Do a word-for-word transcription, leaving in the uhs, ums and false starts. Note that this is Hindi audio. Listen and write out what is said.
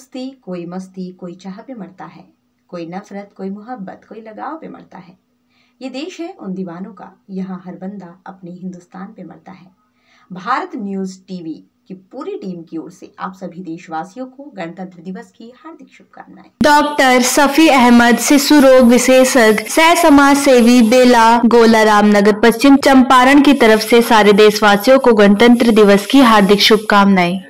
दोस्ती, कोई मस्ती, कोई चाह पे मरता है, कोई नफरत, कोई मोहब्बत, कोई लगाव पे मरता है। ये देश है उन दीवानों का, यहाँ हर बंदा अपने हिंदुस्तान पे मरता है। भारत न्यूज टीवी की पूरी टीम की ओर से आप सभी देशवासियों को गणतंत्र दिवस की हार्दिक शुभकामनाएं। डॉक्टर सफी अहमद, शिशु रोग विशेषज्ञ, सह समाज सेवी, बेला गोला रामनगर, पश्चिम चंपारण की तरफ से सारे देशवासियों को गणतंत्र दिवस की हार्दिक शुभकामनाएं।